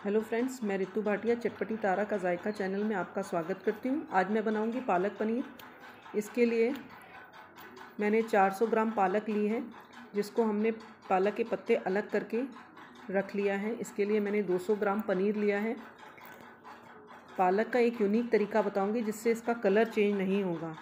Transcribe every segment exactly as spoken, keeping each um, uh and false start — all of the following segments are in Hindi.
हेलो फ्रेंड्स, मैं रितु भाटिया चटपटी तारा का जायका चैनल में आपका स्वागत करती हूँ। आज मैं बनाऊँगी पालक पनीर। इसके लिए मैंने चार सौ ग्राम पालक ली है, जिसको हमने पालक के पत्ते अलग करके रख लिया है। इसके लिए मैंने दो सौ ग्राम पनीर लिया है। पालक का एक यूनिक तरीका बताऊँगी जिससे इसका कलर चेंज नहीं होगा।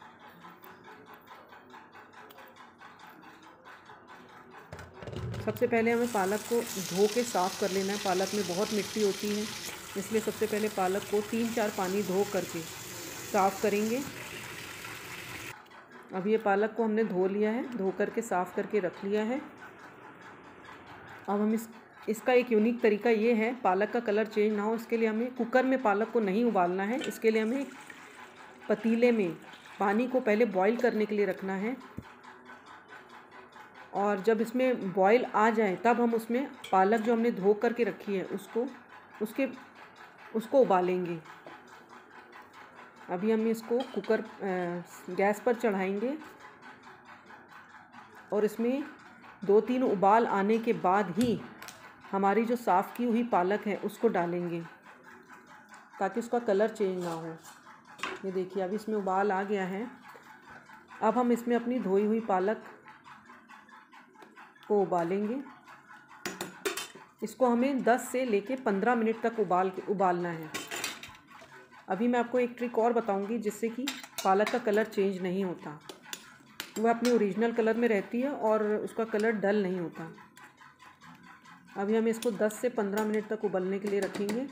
सबसे पहले हमें पालक को धो के साफ़ कर लेना है। पालक में बहुत मिट्टी होती है, इसलिए सबसे पहले पालक को तीन चार पानी धो करके साफ़ करेंगे। अब ये पालक को हमने धो लिया है, धो करके साफ़ करके रख लिया है। अब हम इस इसका एक यूनिक तरीका ये है, पालक का कलर चेंज ना हो इसके लिए हमें कुकर में पालक को नहीं उबालना है। इसके लिए हमें पतीले में पानी को पहले बॉईल करने के लिए रखना है, और जब इसमें बॉईल आ जाए तब हम उसमें पालक जो हमने धो करके रखी है उसको उसके उसको उबालेंगे। अभी हम इसको कुकर गैस पर चढ़ाएंगे और इसमें दो तीन उबाल आने के बाद ही हमारी जो साफ़ की हुई पालक है उसको डालेंगे, ताकि उसका कलर चेंज ना हो। ये देखिए, अभी इसमें उबाल आ गया है। अब हम इसमें अपनी धोई हुई पालक को उबालेंगे। इसको हमें दस से लेके पंद्रह मिनट तक उबाल के उबालना है। अभी मैं आपको एक ट्रिक और बताऊंगी जिससे कि पालक का कलर चेंज नहीं होता, वह अपने ओरिजिनल कलर में रहती है और उसका कलर डल नहीं होता। अभी हम इसको दस से पंद्रह मिनट तक उबलने के लिए रखेंगे।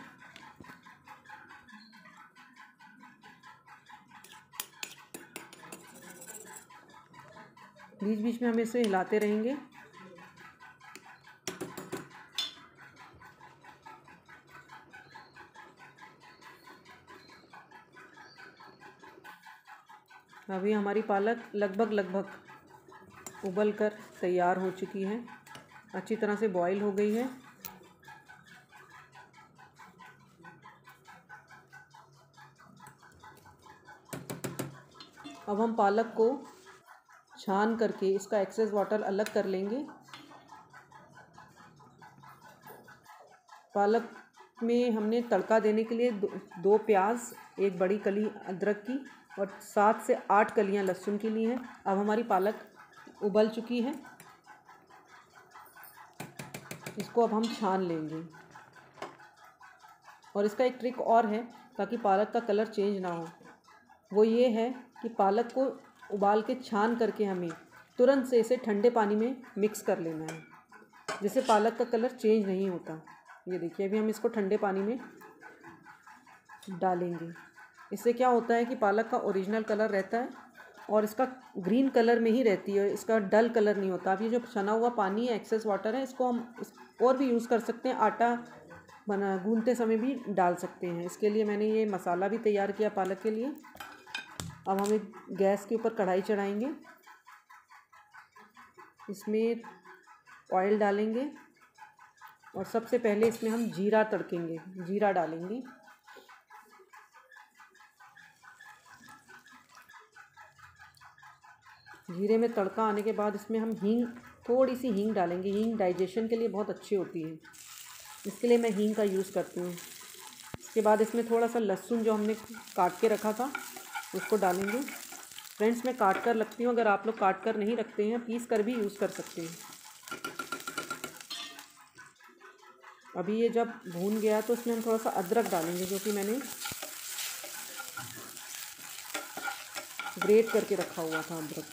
बीच बीच में हम इसे हिलाते रहेंगे। अभी हमारी पालक लगभग लगभग उबल कर तैयार हो चुकी है, अच्छी तरह से बॉईल हो गई है। अब हम पालक को छान करके इसका एक्सेस वाटर अलग कर लेंगे। पालक में हमने तड़का देने के लिए दो, दो प्याज, एक बड़ी कली अदरक की और सात से आठ कलियां लहसुन की ली हैं। अब हमारी पालक उबल चुकी है, इसको अब हम छान लेंगे। और इसका एक ट्रिक और है ताकि पालक का कलर चेंज ना हो, वो ये है कि पालक को उबाल के छान करके हमें तुरंत से इसे ठंडे पानी में मिक्स कर लेना है, जिससे पालक का कलर चेंज नहीं होता। ये देखिए, अभी हम इसको ठंडे पानी में डालेंगे। इससे क्या होता है कि पालक का ओरिजिनल कलर रहता है और इसका ग्रीन कलर में ही रहती है, इसका डल कलर नहीं होता। अब ये जो छना हुआ पानी है, एक्सेस वाटर है, इसको हम इस और भी यूज़ कर सकते हैं। आटा बना गूंथते समय भी डाल सकते हैं। इसके लिए मैंने ये मसाला भी तैयार किया पालक के लिए। अब हम एक गैस के ऊपर कढ़ाई चढ़ाएंगे, इसमें ऑयल डालेंगे और सबसे पहले इसमें हम जीरा तड़केंगे, जीरा डालेंगे। जीरे में तड़का आने के बाद इसमें हम हींग, थोड़ी सी हींग डालेंगे। हींग डाइजेशन के लिए बहुत अच्छी होती है, इसके लिए मैं हींग का यूज़ करती हूँ। इसके बाद इसमें थोड़ा सा लहसुन जो हमने काट के रखा था उसको डालेंगे। फ्रेंड्स, मैं काट कर रखती हूँ, अगर आप लोग काट कर नहीं रखते हैं पीस कर भी यूज़ कर सकते हैं। अभी ये जब भून गया तो इसमें हम थोड़ा सा अदरक डालेंगे, जो कि मैंने ग्रेट करके रखा हुआ था अदरक।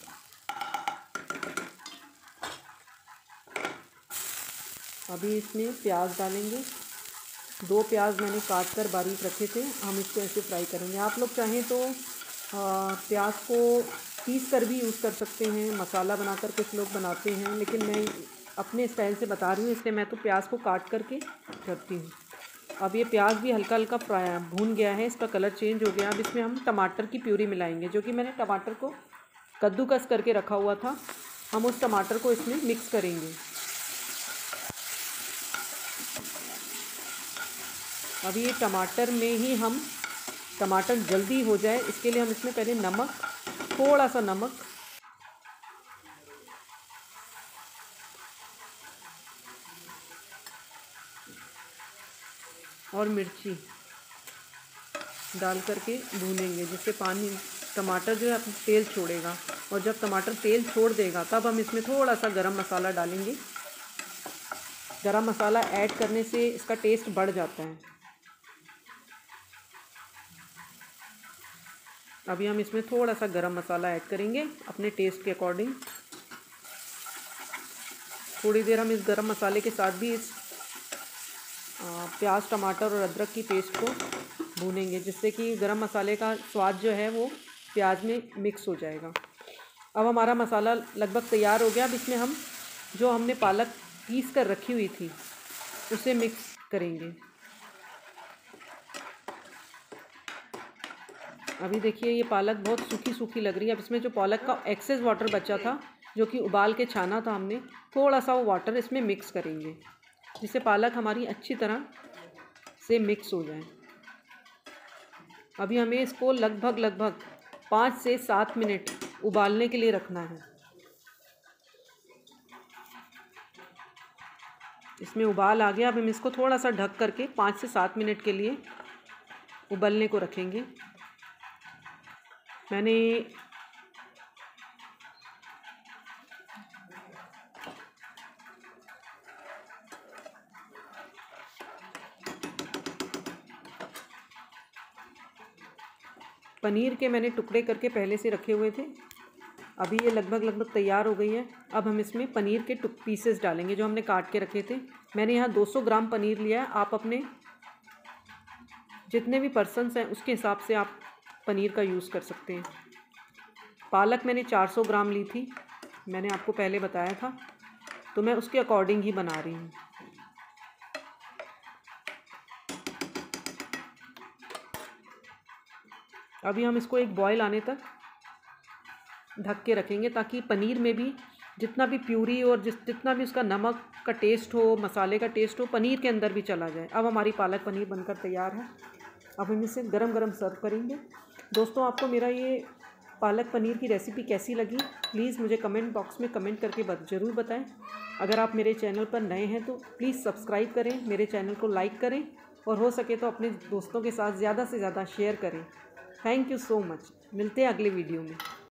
अभी इसमें प्याज डालेंगे। दो प्याज मैंने काट कर बारीक रखे थे, हम इसको ऐसे फ्राई करेंगे। आप लोग चाहें तो प्याज को पीस कर भी यूज़ कर सकते हैं, मसाला बनाकर कुछ लोग बनाते हैं, लेकिन मैं अपने स्टाइल से बता रही हूँ, इसलिए मैं तो प्याज को काट करके करती हूँ। अब ये प्याज भी हल्का हल्का फ्राई भून गया है, इसका कलर चेंज हो गया। अब इसमें हम टमाटर की प्यूरी मिलाएंगे, जो कि मैंने टमाटर को कद्दूकस करके रखा हुआ था। हम उस टमाटर को इसमें मिक्स करेंगे। अभी ये टमाटर में ही हम टमाटर जल्दी हो जाए इसके लिए हम इसमें पहले नमक, थोड़ा सा नमक, और मिर्ची डाल करके भूनेंगे, जिससे पानी टमाटर जो है अपना तेल छोड़ेगा। और जब टमाटर तेल छोड़ देगा तब हम इसमें थोड़ा सा गरम मसाला डालेंगे। गरम मसाला ऐड करने से इसका टेस्ट बढ़ जाता है। अभी हम इसमें थोड़ा सा गरम मसाला ऐड करेंगे अपने टेस्ट के अकॉर्डिंग। थोड़ी देर हम इस गरम मसाले के साथ भी इस प्याज, टमाटर और अदरक की पेस्ट को भूनेंगे, जिससे कि गरम मसाले का स्वाद जो है वो प्याज में मिक्स हो जाएगा। अब हमारा मसाला लगभग तैयार हो गया। अब इसमें हम जो हमने पालक पीस कर रखी हुई थी उसे मिक्स करेंगे। अभी देखिए ये पालक बहुत सूखी सूखी लग रही है। अब इसमें जो पालक का एक्सेस वाटर बचा था, जो कि उबाल के छाना था हमने, थोड़ा सा वो वाटर इसमें मिक्स करेंगे, जिससे पालक हमारी अच्छी तरह से मिक्स हो जाए। अभी हमें इसको लगभग लगभग पाँच से सात मिनट उबालने के लिए रखना है। इसमें उबाल आ गया। अब हम इसको थोड़ा सा ढक करके पाँच से सात मिनट के लिए उबलने को रखेंगे। मैंने पनीर के मैंने टुकड़े करके पहले से रखे हुए थे। अभी ये लगभग लगभग तैयार हो गई है। अब हम इसमें पनीर के टुक पीसेस डालेंगे जो हमने काट के रखे थे। मैंने यहाँ दो सौ ग्राम पनीर लिया है। आप अपने जितने भी पर्सन्स हैं उसके हिसाब से आप पनीर का यूज़ कर सकते हैं। पालक मैंने चार सौ ग्राम ली थी, मैंने आपको पहले बताया था, तो मैं उसके अकॉर्डिंग ही बना रही हूँ। अभी हम इसको एक बॉयल आने तक ढक के रखेंगे, ताकि पनीर में भी जितना भी प्यूरी और जिस जितना भी उसका नमक का टेस्ट हो, मसाले का टेस्ट हो, पनीर के अंदर भी चला जाए। अब हमारी पालक पनीर बनकर तैयार है। अब हम इसे गरम गरम सर्व करेंगे। दोस्तों, आपको मेरा ये पालक पनीर की रेसिपी कैसी लगी, प्लीज़ मुझे कमेंट बॉक्स में कमेंट करके ज़रूर बताएं। अगर आप मेरे चैनल पर नए हैं तो प्लीज़ सब्सक्राइब करें, मेरे चैनल को लाइक करें और हो सके तो अपने दोस्तों के साथ ज़्यादा से ज़्यादा शेयर करें। Thank you so much. मिलते हैं अगले वीडियो में।